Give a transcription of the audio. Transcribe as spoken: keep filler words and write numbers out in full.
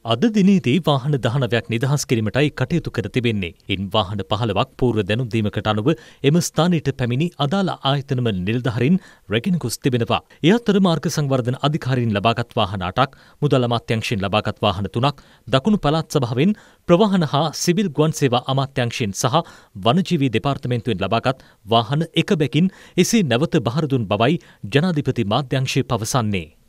අද දිනේදී වාහන දහනවයක් නිදහස් කිරීමටයි කටයුතු කර තිබෙන්නේ. ඉන් වාහන පහළොවක් පූර්ව දැනුම් දීමකට අනුව එම ස්ථානයට පැමිණි අදාළ ආයතනම නිලධාරීන් රැගෙන ගොස් තිබෙනවා. ඒ අතර මාර්ග සංවර්ධන අධිකාරීන් ලබාගත් වාහන අටක්, මුදල් අමාත්‍යාංශයෙන් ලබාගත් වාහන තුනක්, දකුණු පළාත් සභාවෙන් ප්‍රවාහන හා සිවිල් ගුවන් සේවා අමාත්‍යාංශයෙන් සහ වනජීවී දෙපාර්තමේන්තුවෙන් ලබාගත් වාහන එක බැගින් එසේ නැවත බහර දුන් බවයි ජනාධිපති මාධ්‍යාංශය පවසන්නේ.